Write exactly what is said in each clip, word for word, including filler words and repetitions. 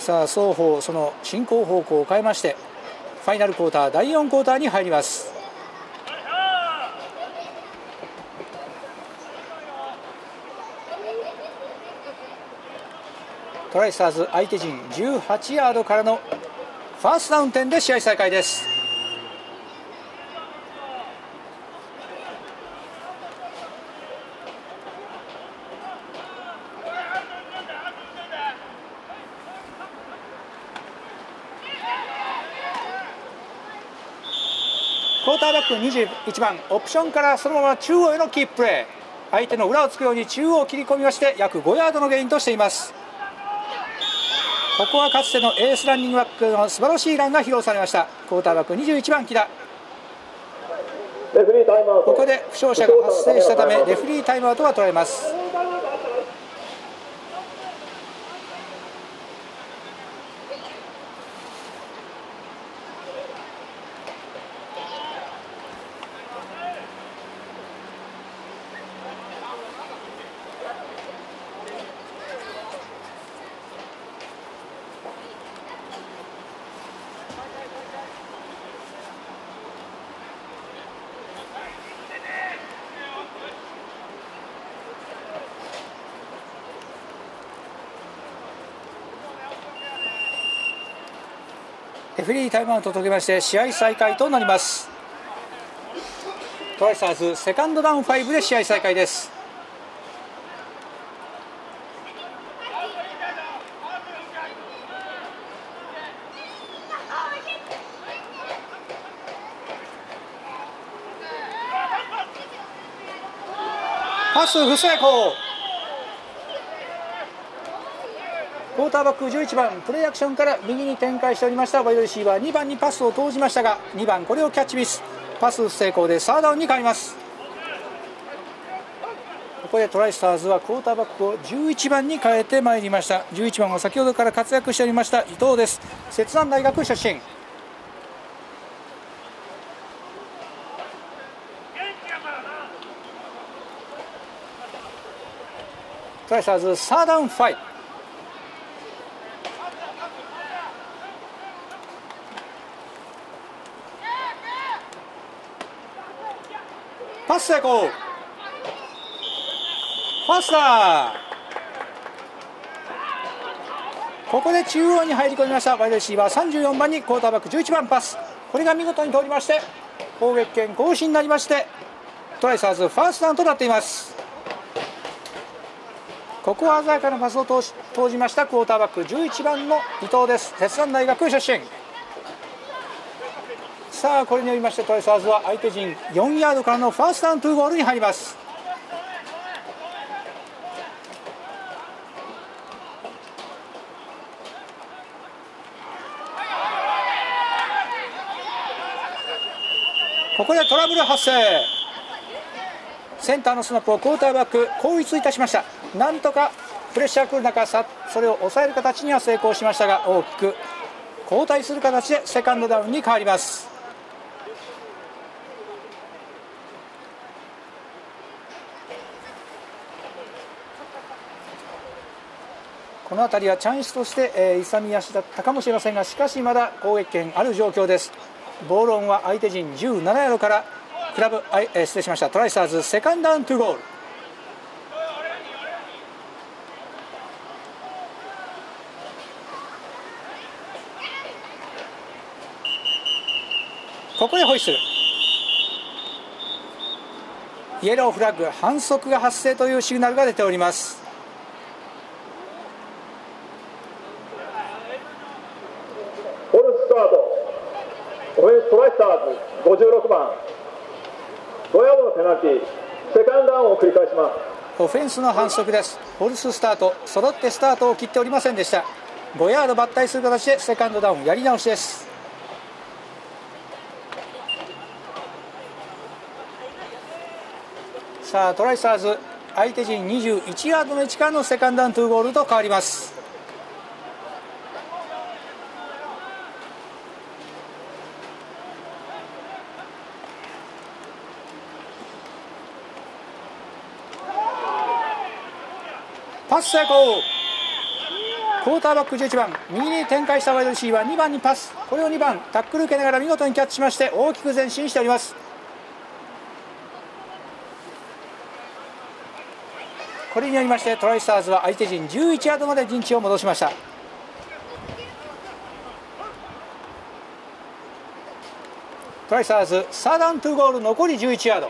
さあ双方その進行方向を変えましてファイナルクォーターだいよんクォーターに入ります。トライスターズ相手陣じゅうはちヤードからのファーストダウン点で試合再開です。クォーターバックにじゅういちばんオプションからそのまま中央へのキーププレー、相手の裏をつくように中央を切り込みまして約ごヤードのゲインとしています。ここはかつてのエースランニングバックの素晴らしいランが披露されました。クォーターバックにじゅういちばん木田、ここで負傷者が発生したためレフリータイムアウトが取られます。レフェリータイムアウトを解けまして試合再開となります。トライスターズセカンドダウンごで試合再開です。パス不成功。クォーターバックじゅういちばんプレーアクションから右に展開しておりましたワイドレシーバーにばんにパスを投じましたがにばんこれをキャッチミス、パス不成功でサードダウンに変わります。ここでトライスターズはクォーターバックをじゅういちばんに変えてまいりました。じゅういちばんは先ほどから活躍しておりました伊藤です。摂南大学出身。トライスターズサードダウンご、パス成功、ファースター、ここで中央に入り込みましたワイドレシーバーさんじゅうよんばんにクォーターバックじゅういちばんパス、これが見事に通りまして攻撃権更新になりましてトライスターズファーストダウンとなっています。ここは鮮やかなパスを投じましたクォーターバックじゅういちばんの伊藤です。摂南大学出身。さあこれによりましてトライスターズは相手陣よんヤードからのファーストダウントゥーゴールに入ります。ここでトラブル発生。センターのスナップをクォーターバック後逸いたしました。なんとかプレッシャー来る中さそれを抑える形には成功しましたが大きく後退する形でセカンドダウンに変わります。この辺りはチャンスとして、えー、勇み足だったかもしれませんがしかしまだ攻撃権ある状況です。ボールオンは相手陣じゅうななヤードからクラブ、えー、失礼しましたトライスターズセカンドダウントゥーゴール。ここでホイッスル、イエローフラッグ反則が発生というシグナルが出ております。 フォルススタートオフェンストライスターズごじゅうろくばんごヤードのペナルティーセカンドダウンを繰り返します。 オフェンスの反則です。フォルススタート揃ってスタートを切っておりませんでした。ごヤード抜体する形でセカンドダウンやり直しです。さあトライスターズ相手陣にじゅういちヤードの位置からのセカンドダウントゥーゴールと変わります。パス成功。 クォーターバックじゅういちばん、右に展開したワイドレシーバーにばんにパス、これをにばんタックル受けながら見事にキャッチしまして大きく前進しております。これによりましてトライスターズは相手陣じゅういちヤードまで陣地を戻しました。トライスターズサードアントゥゴール、残りじゅういちヤード。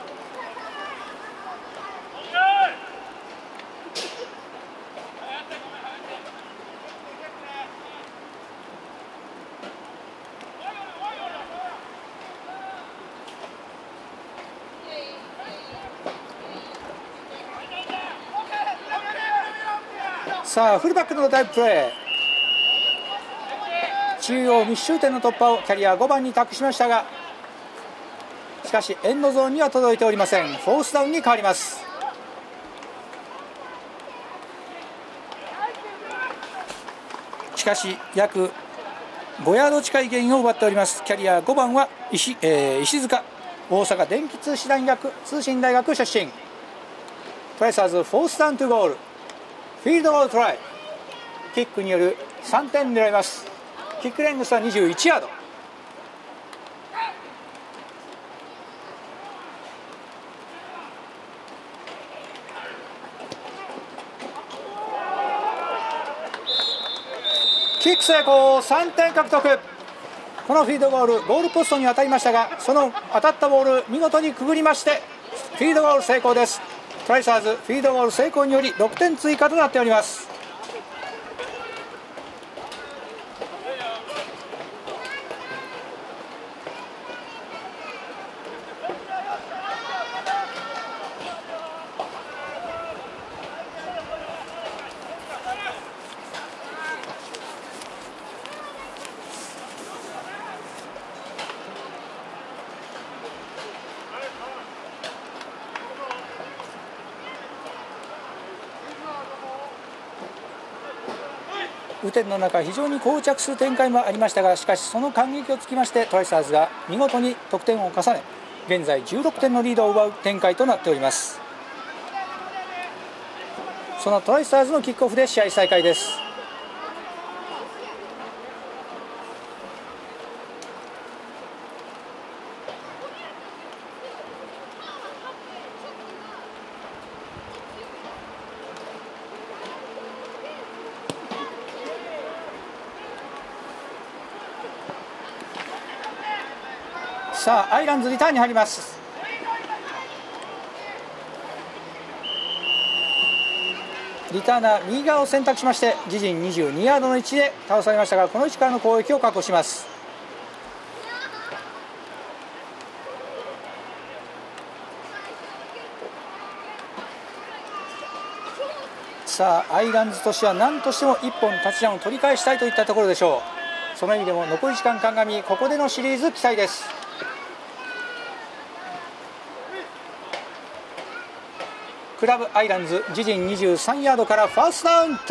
さあフルバックのダイブプレー、中央密集点の突破をキャリアごばんに託しましたが、しかしエンドゾーンには届いておりません。フォースダウンに変わります。しかし約ごヤード近いゲインを奪っております。キャリアごばんは 石,、えー、石塚、大阪電気通信大学通信大学出身。トライサーズフォースダウントゥゴール、フィールドゴールトライ、キックによるさんてん狙います。キックレングスはにじゅういちヤード。キック成功、さんてん獲得。このフィールドゴール、ゴールポストに当たりましたが、その当たったボール見事にくぐりましてフィールドゴール成功です。トライサーズフィールドゴール成功によりろくてん追加となっております。雨天の中非常に膠着する展開もありましたが、しかしその感激をつきましてトライスターズが見事に得点を重ね、現在じゅうろくてんのリードを奪う展開となっております。そのトライスターズのキックオフで試合再開です。さあアイランズリターンに入ります。リターナー右側を選択しまして自陣にじゅうにヤードの位置で倒されましたが、この位置からの攻撃を確保します。さあアイランズとしては何としてもいっぽんタッチダウンを取り返したいといったところでしょう。その意味でも残り時間鑑み、ここでのシリーズ期待です。クラブアイランズ自陣にじゅうさんヤードからファーストダウンじゅう。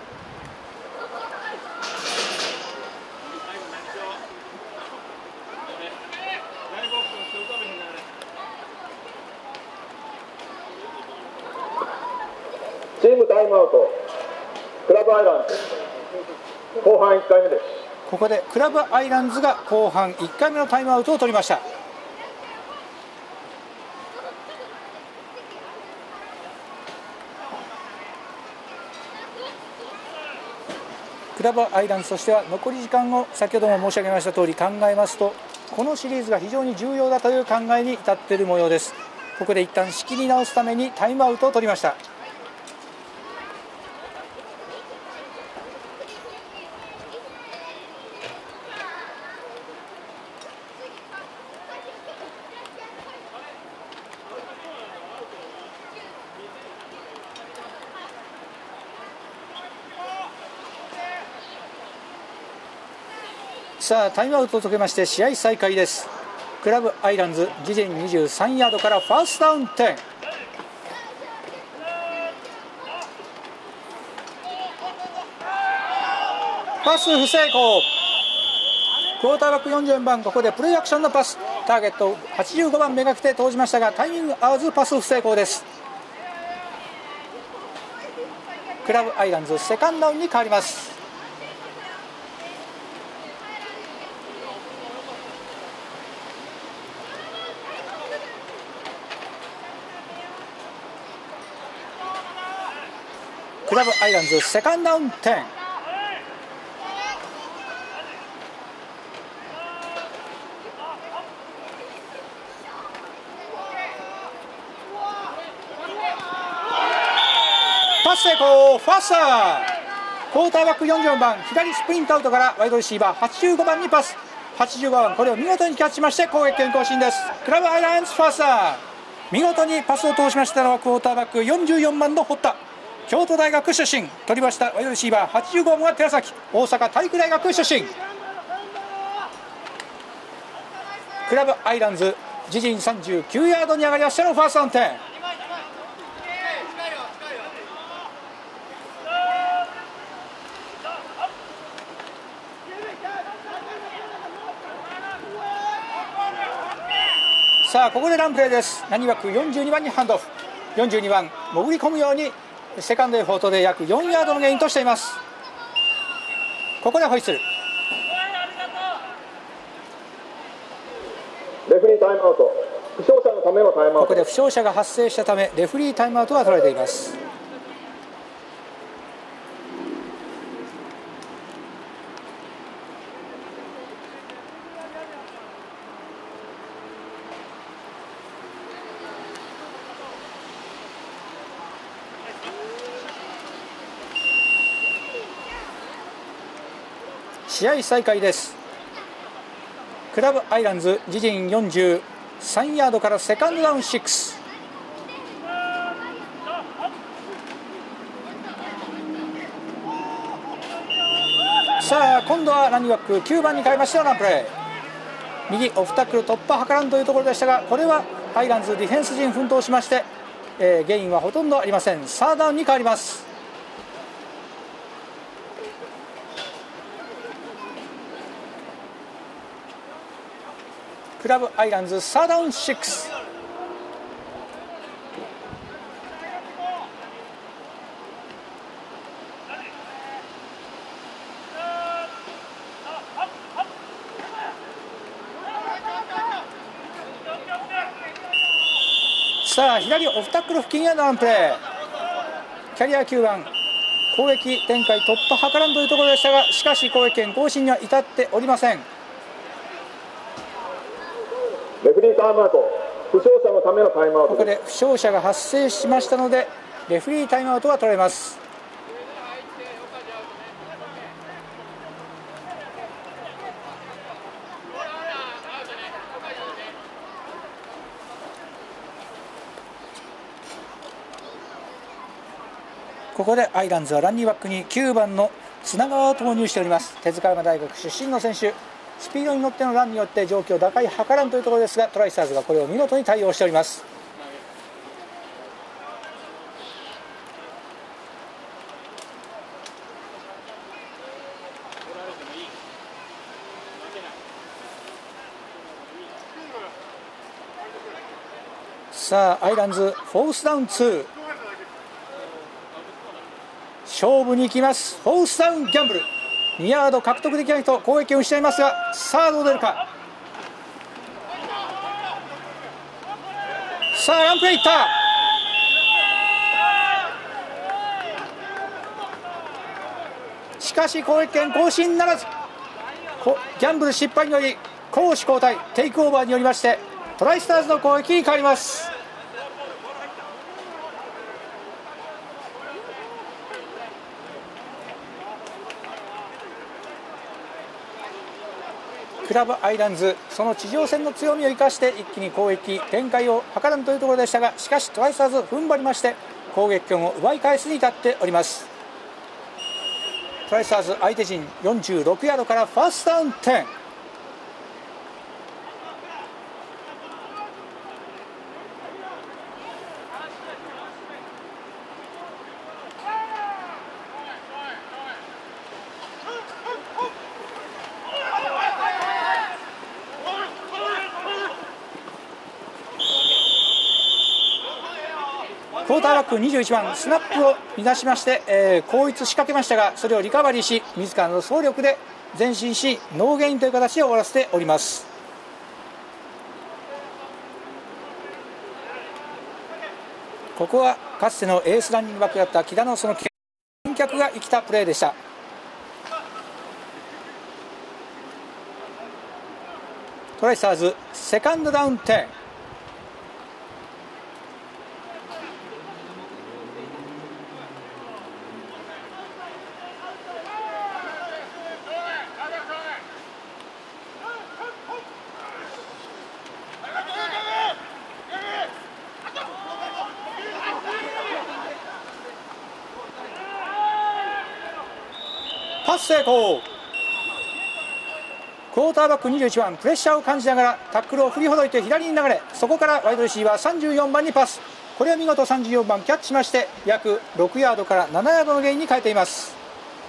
チームタイムアウト、クラブアイランズ後半いっかいめです。 ここでクラブアイランズが後半いっかいめのタイムアウトを取りました。クラブアイランズとしては残り時間を先ほども申し上げました通り考えますと、このシリーズが非常に重要だという考えに至っている模様です。ここで一旦仕切り直すためにタイムアウトを取りました。さあタイムアウトを解けまして試合再開です。クラブアイランズ自陣にじゅうさんヤードからファーストダウンじゅう。パス不成功。クォーターバックよんじゅうよんばん、ここでプレーアクションのパス、ターゲットはちじゅうごばんめがけて投じましたがタイミング合わずパス不成功です。 クラブアイランズセカンドダウンに変わります。クラブアイランズセカンドダウンじゅう。パス成功、ファースター。クォーターバックよんじゅうよんばん左スプリントアウトからワイドレシーバーはちじゅうごばんにパス。はちじゅうごばんこれを見事にキャッチしまして攻撃権更新です。クラブアイランズファースター、見事にパスを通しましたのはクォーターバックよんじゅうよんばんの堀田、京都大学出身。取りましたワイドレシーバーはちじゅうごばんは寺崎、大阪体育大学出身。クラブアイランズ自陣さんじゅうきゅうヤードに上がりましたのファーストダウン点。さあここでランプレーです。何枠よんじゅうにばんにハンドオフ。よんじゅうにばん潜り込むようにセカンドエフォートで約よんヤードのゲインとしています。ここでホイッスル。 レフリータイムアウト。負傷者のためのタイムアウト。 ここで負傷者が発生したためレフリータイムアウトが取られています。試合再開です。クラブアイランズ自陣よんじゅうさんヤードからセカンドダウンろく。さあ今度はランニングバックきゅうばんに変えましたランプレー。右オフタックル突破図らんというところでしたが、これはアイランズディフェンス陣奮闘しまして、えー、ゲインはほとんどありません。サードダウンに変わります。クラブアイランズサードダウンろく。さあ左オフタックル付近へのランプレー。キャリアきゅうばん攻撃展開突破図らんというところでしたが、しかし攻撃権更新には至っておりません。 レフリータイムアウト。負傷者のためのタイムアウト。 ここで負傷者が発生しましたのでレフリータイムアウトが取られます。ここでアイランズはランニングバックにきゅうばんの砂川を投入しております。手塚山大学出身の選手、スピードに乗ってのランによって状況打開図らんというところですが、トライスターズがこれを見事に対応しております。さあアイランズフォースダウンに。勝負に行きます。フォースダウンギャンブル。にヤード獲得できないと攻撃を失いますが、さあどう出るか。さあランプレーいった。しかし攻撃権更新ならず、ギャンブル失敗により攻守交代テイクオーバーによりましてトライスターズの攻撃に変わります。クラブアイランズその地上戦の強みを生かして一気に攻撃展開を図らんというところでしたが、しかしトライスターズ踏ん張りまして攻撃権を奪い返すに至っております。トライスターズ相手陣よんじゅうろくヤードからファーストダウンじゅう。クォォーターバックにじゅういちばんスナップを乱しまして、えー、後逸仕掛けましたが、それをリカバリーし自らの走力で前進しノーゲインという形で終わらせております。ここはかつてのエースランニングバックだった木田のその見脚が生きたプレーでした。トライスターズセカンドダウンじゅう。パス成功。クォーターバックにじゅういちばんプレッシャーを感じながらタックルを振りほどいて左に流れ、そこからワイドレシーバーさんじゅうよんばんにパス。これは見事さんじゅうよんばんキャッチしまして約ろくヤードからななヤードのゲインに変えています。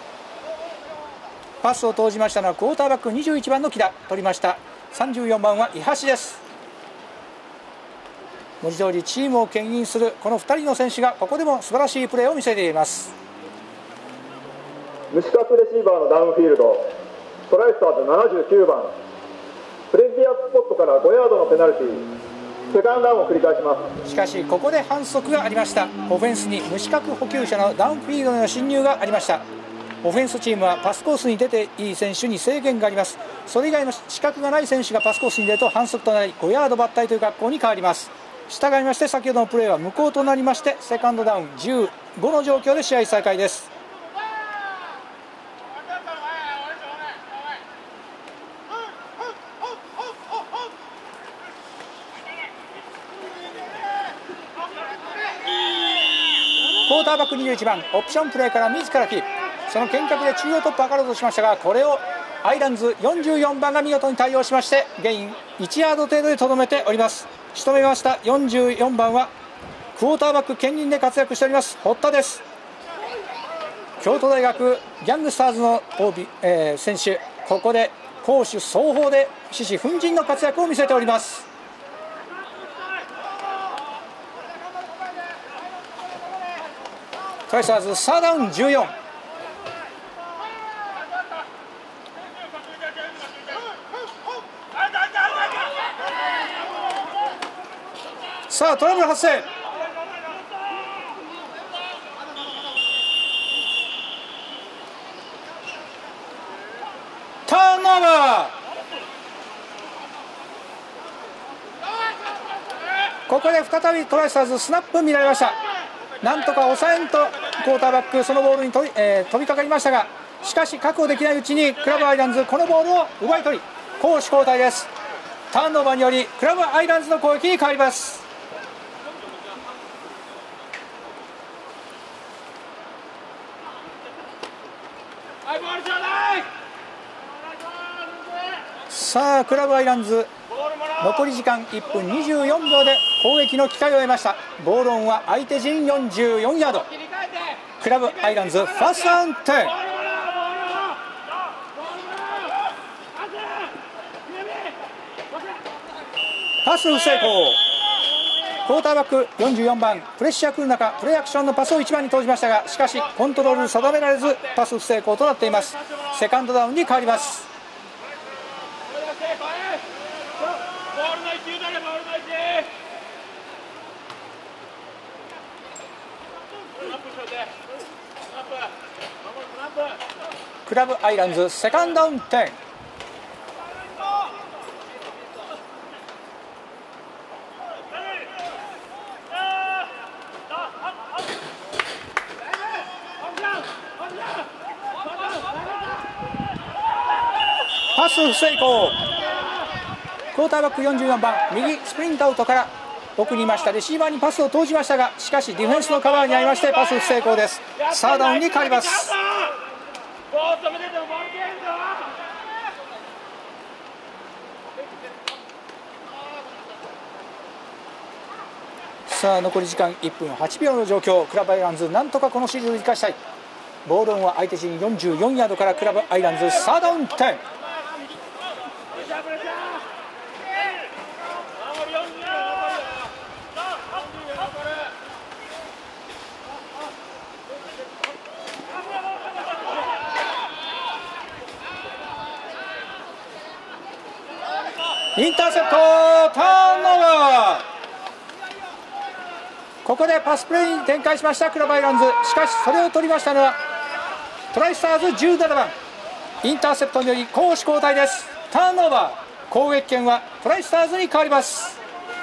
パスを投じましたのはクォーターバックにじゅういちばんの木田、取りましたさんじゅうよんばんは伊橋です。文字通りチームを牽引するこのふたりの選手がここでも素晴らしいプレーを見せています。 無資格レシーバーのダウンフィールド、トライスターズななじゅうきゅうばん、プレディアスポットからごヤードのペナルティー、セカンドダウンを繰り返します。 しかしここで反則がありました。オフェンスに無資格補給者のダウンフィールドへの侵入がありました。オフェンスチームはパスコースに出ていい選手に制限があります。それ以外の資格がない選手がパスコースに出ると反則となりごヤード抜体という格好に変わります。従いまして先ほどのプレーは無効となりましてセカンドダウンじゅうごの状況で試合再開です。クォーターバックにじゅういちばんオプションプレーから自らキープ、その見脚で中央突破を図ろうとしましたが、これをアイランズよんじゅうよんばんが見事に対応しましてゲインいちヤード程度でとどめております。仕留めました。よんじゅうよんばんはクォーターバック兼任で活躍しております堀田です。京都大学ギャングスターズの オービー、えー、選手、ここで攻守双方で獅子奮迅の活躍を見せております。トライスターズサードダウンじゅうよん。さあトラブル発生。ターンオーバー。ここで再びトライスターズスナップ見られました。なんとか抑えんとクォーターバックそのボールに飛び、えー、飛びかかりましたが、しかし確保できないうちにクラブアイランズこのボールを奪い取り攻守交代です。ターンオーバーによりクラブアイランズの攻撃に変わります。さあクラブアイランズ残り時間いっぷんにじゅうよんびょうで攻撃の機会を得ました。ボールオンは相手陣よんじゅうよんヤード。クラブアイランズファーストダウンじゅう。パス不成功。クォーターバックよんじゅうよんばんプレッシャー来る中プレーアクションのパスをいちばんに投じましたが、しかしコントロール定められずパス不成功となっています。セカンドダウンに変わります。クラブアイランズセカンドダウンじゅう。パス不成功。クォーターバックよんじゅうよんばん右スプリントアウトから奥にいましたレシーバーにパスを投じましたが、しかしディフェンスのカバーにありましてパス不成功です。サードダウンに変わります。さあ残り時間いっぷんはちびょうの状況。クラブアイランズなんとかこのシリーズを生かしたい。ボールオンは相手陣よんじゅうよんヤードからクラブアイランズサードダウンじゅう。 インターセプト、ターンオーバー。ここでパスプレーに展開しましたクラブアイランズ。しかしそれを取りましたのはトライスターズじゅうななばん。インターセプトにより攻守交代です。ターンオーバー、攻撃権はトライスターズに変わります。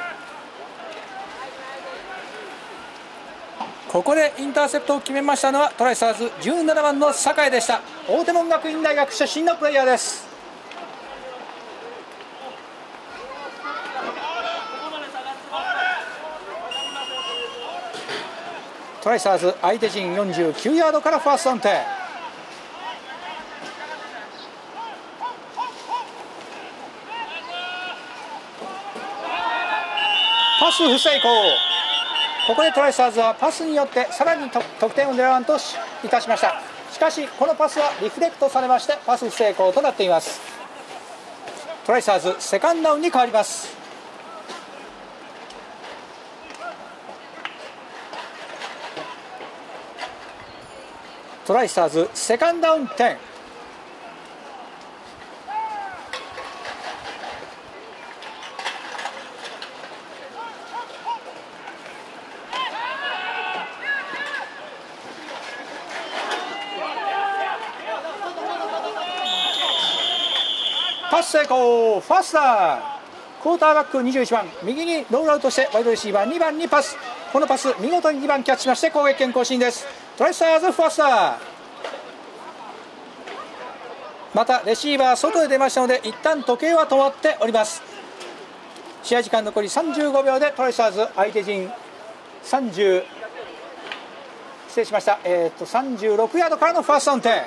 ここでインターセプトを決めましたのはトライスターズじゅうななばんの酒井でした。大手門学院大学出身のプレイヤーです。トライスターズ相手陣よんじゅうきゅうヤードからファーストオンテ。パス不成功。ここでトライスターズはパスによってさらに得点を狙わんといたしました。しかしこのパスはリフレクトされましてパス不成功となっています。トライスターズセカンドダウンに変わります。トライスターズセカンドダウンじゅう。パス成功、ファースター。クォーターバックにじゅういちばん、右にロールアウトしてワイドレシーバーにばんにパス。このパス見事ににばんキャッチしまして攻撃権更新です。トライスターズファースター。またレシーバー外へ出ましたので一旦時計は止まっております。試合時間残りさんじゅうごびょうでトライスターズ相手陣さんじゅう失礼しました、えー、とさんじゅうろくヤードからのファーストダウンテ。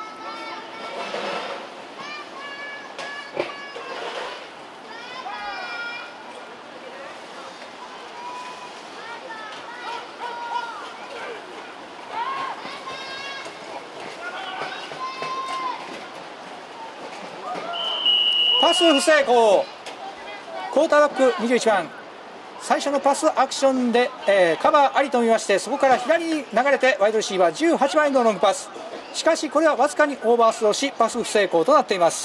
パス不成功。クォーターバックにじゅういちばん、最初のパスアクションで、えー、カバーありと見まして、そこから左に流れてワイドレシーバーじゅうはちばんへのロングパス。しかしこれはわずかにオーバースローしパス不成功となっています。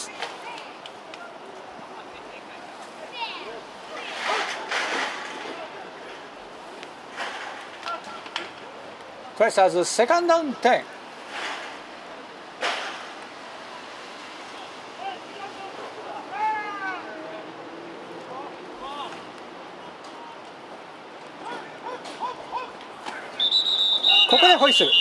トライスターズセカンドダウンじゅう。ここでホイッスル。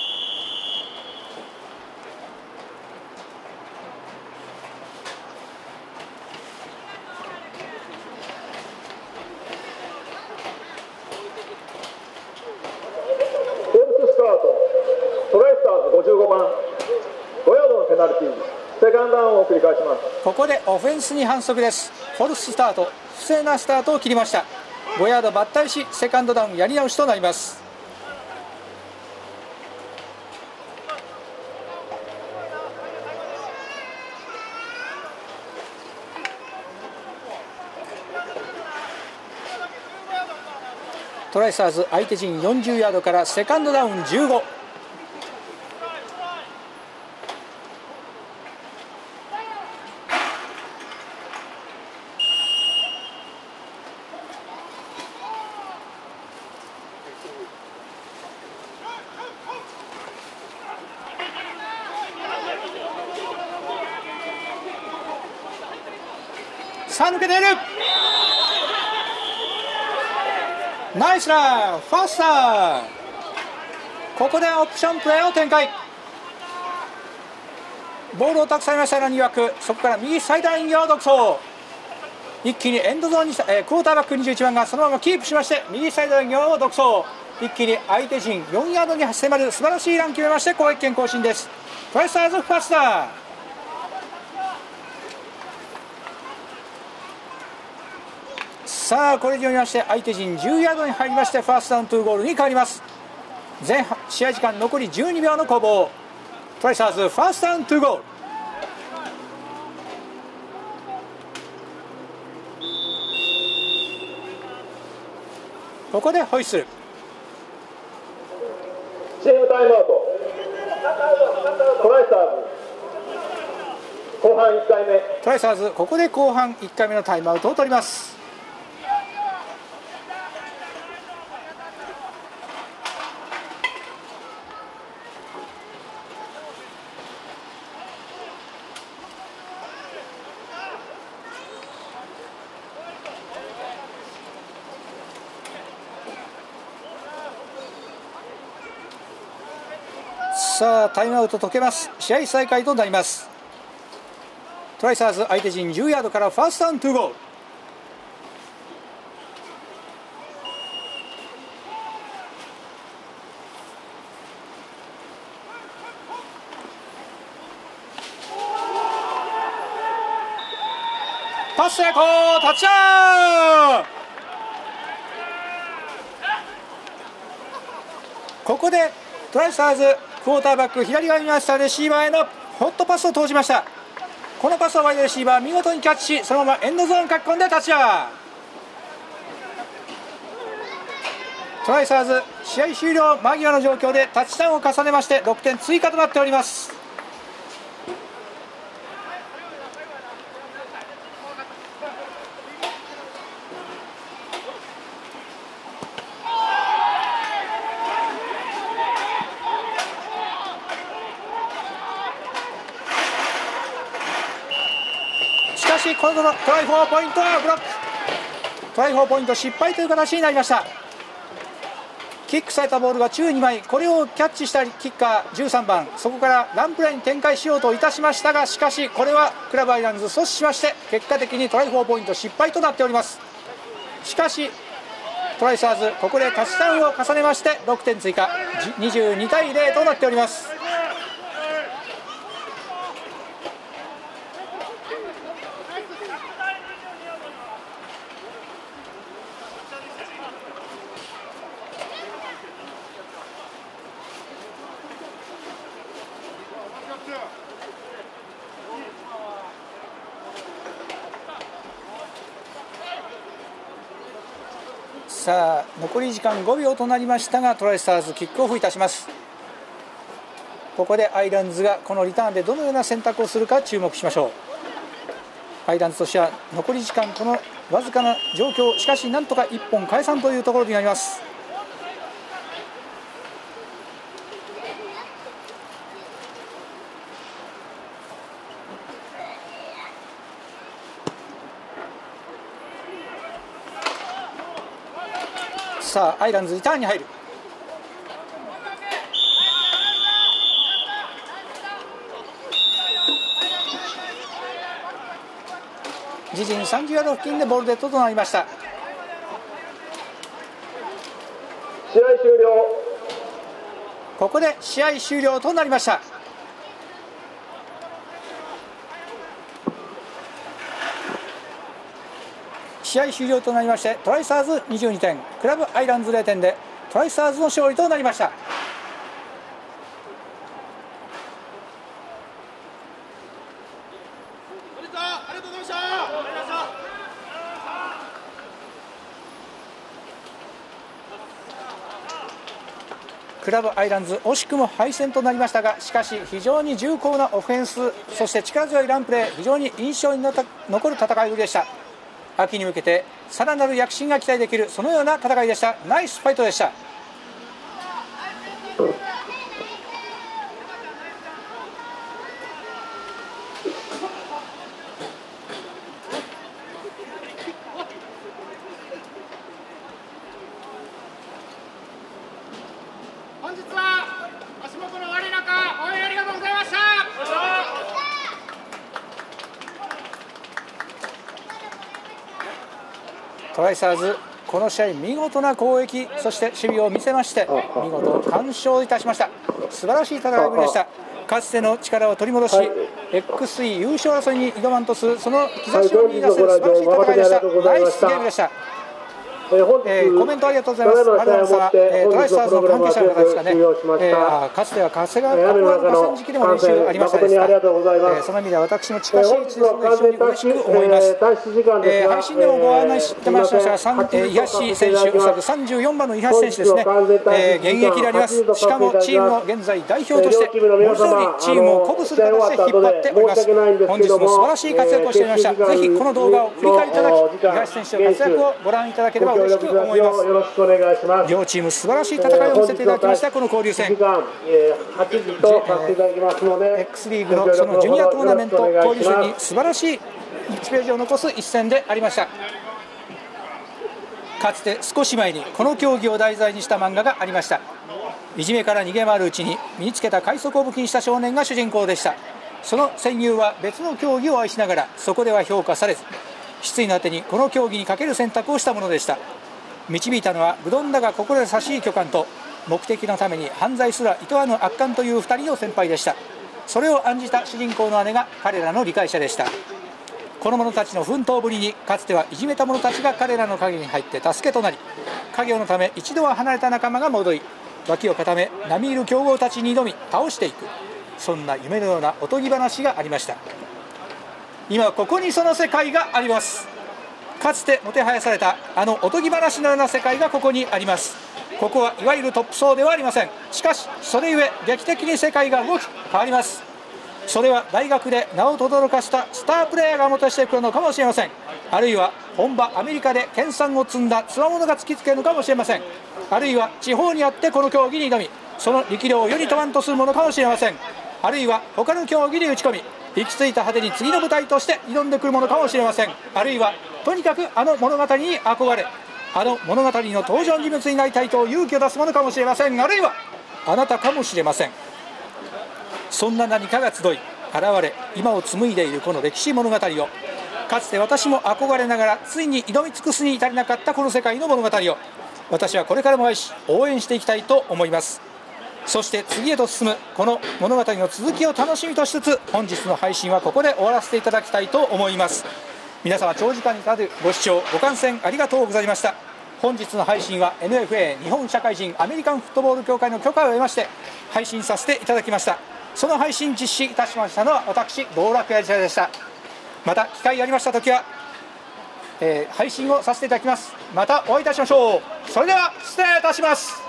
トライスターズごじゅうごばん、ごヤードのペナルティー、セカンドダウンを繰り返します。 ここでオフェンスに反則です。フォルススタート、不正なスタートを切りました。ごヤード抜体しセカンドダウンやり直しとなります。トライスターズ相手陣よんじゅうヤードからセカンドダウンじゅうご。さあ抜けている。ナイスラン、ファースター。ここでオプションプレーを展開。ボールを託されましたランニングバック、そこから右サイドライン際を独走。一気にエンドゾーンに、えー、クォーターバックにじゅういちばんがそのままキープしまして右サイドライン際を独走。一気に相手陣よんヤードに迫る素晴らしいラン決めまして攻撃権更新です。トライスターズファースター。さあこれによりまして相手陣じゅうヤードに入りましてファーストダウントゥーゴールに変わります。前半試合時間残りじゅうにびょうの攻防。トライスターズファーストダウントゥーゴール。ここでホイッスル。 チームタイムアウト。トライスターズ後半いっかいめ。 トライサーズここで後半いっかいめのタイムアウトを取ります。さあタイムアウト解けます。試合再開となります。トライサーズ相手陣じゅうヤードからファーストダウントゥーゴー。パス成功、タッチダウン。ここでトライサーズクォーターバック左側にいましたレシーバーへのホットパスを投じました。このパスをワイドレシーバー見事にキャッチし、そのままエンドゾーン書き込んでタッチダウン。トライサーズ試合終了間際の状況でタッチダウンを重ねましてろくてん追加となっております。しかしこのトライフォーポイントはブロック。トライフォーポイント失敗という形になりました。キックされたボールが宙に舞い、これをキャッチしたキッカーじゅうさんばん、そこからランプレーに展開しようといたしましたが、しかしこれはクラブアイランズ阻止しまして、結果的にトライフォーポイント失敗となっております。しかしトライサーズここでタッチダウンを重ねましてろくてん追加、にじゅうにたいゼロとなっております。さあ残り時間ごびょうとなりましたが、トライスターズキックオフいたします。ここでアイランズがこのリターンでどのような選択をするか注目しましょう。アイランズとしては残り時間このわずかな状況、しかしなんとかいっぽん返さんというところになります。さあアイランズリターンに入る。自陣さんじゅうヤード付近でボールデッドとなりました。 試合終了。 ここで試合終了となりました。試合終了となりましてトライサーズにじゅうにてん、クラブアイランズゼロてんでトライサーズの勝利となりました。クラブアイランズ惜しくも敗戦となりましたが、しかし非常に重厚なオフェンス、そして力強いランプレー、非常に印象に残る戦いぶりでした。秋に向けてさらなる躍進が期待できる、そのような戦いでした。ナイスファイトでした。 本日は足元の悪い中応援ありがとうございました。 トライサーズこの試合見事な攻撃、そして守備を見せまして見事完勝いたしました。素晴らしい戦いぶりでした。かつての力を取り戻し、はい、エックススリー 優勝争いに挑まんとするその兆しを見出す素晴らしい戦いでした。ナイスゲームでした。 えー、コメントありがとうございます。マルダンさん、えー、トライスターズの関係者の方ですかね、えー、かつては長谷川憧れの河川敷でも練習ありましたですが、えー、その意味では私も近しい位置ですので非常に嬉しく思います。えー、配信でもご案内してましたが、えー、伊橋選手、おそらくさんじゅうよんばんの伊橋選手ですね、えー、現役であります。しかもチームの現在代表として、文字通りチームを鼓舞する形で引っ張っております。本日も素晴らしい活躍をしていました。ぜひこの動画を振り返りいただき、伊橋選手の活躍をご覧いただければ嬉しく思います。両チーム素晴らしい戦いを見せていただきました。この交流戦、えー、X リーグのそのジュニアトーナメント交流戦に素晴らしいいちページを残す一戦でありました。かつて少し前にこの競技を題材にした漫画がありました。いじめから逃げ回るうちに身につけた快速を武器にした少年が主人公でした。その戦友は別の競技を愛しながらそこでは評価されず、失意のあてにこの競技にかける選択をしたものでした。導いたのは愚鈍だが心優しい巨漢と、目的のために犯罪すら厭わぬ悪漢というふたりの先輩でした。それを案じた主人公の姉が彼らの理解者でした。この者たちの奮闘ぶりに、かつてはいじめた者たちが彼らの影に入って助けとなり、家業のため一度は離れた仲間が戻り、脇を固め並みいる強豪たちに挑み倒していく、そんな夢のようなおとぎ話がありました。今ここにその世界があります。かつてもてはやされたあのおとぎ話のような世界がここにあります。ここはいわゆるトップ層ではありません。しかしそれゆえ劇的に世界が動き変わります。それは大学で名を轟かしたスタープレーヤーがもたしてくるのかもしれません。あるいは本場アメリカで研鑽を積んだつわものが突きつけるのかもしれません。あるいは地方にあってこの競技に挑み、その力量を世に問わんとするものかもしれません。あるいは他の競技に打ち込み、行き着いた果てに次の舞台として挑んでくるものかもしれません。あるいはとにかくあの物語に憧れ、あの物語の登場人物になりたいと勇気を出すものかもしれません。あるいはあなたかもしれません。そんな何かが集い現れ、今を紡いでいるこの歴史物語を、かつて私も憧れながらついに挑み尽くすに至れなかったこの世界の物語を、私はこれからも愛し応援していきたいと思います。そして次へと進むこの物語の続きを楽しみとしつつ、本日の配信はここで終わらせていただきたいと思います。皆様長時間にわたるご視聴ご観戦ありがとうございました。本日の配信は エヌエフエー 日本社会人アメリカンフットボール協会の許可を得まして配信させていただきました。その配信実施いたしましたのは私道楽屋でした。また機会ありました時は、えー、配信をさせていただきます。またお会いいたしましょう。それでは失礼いたします。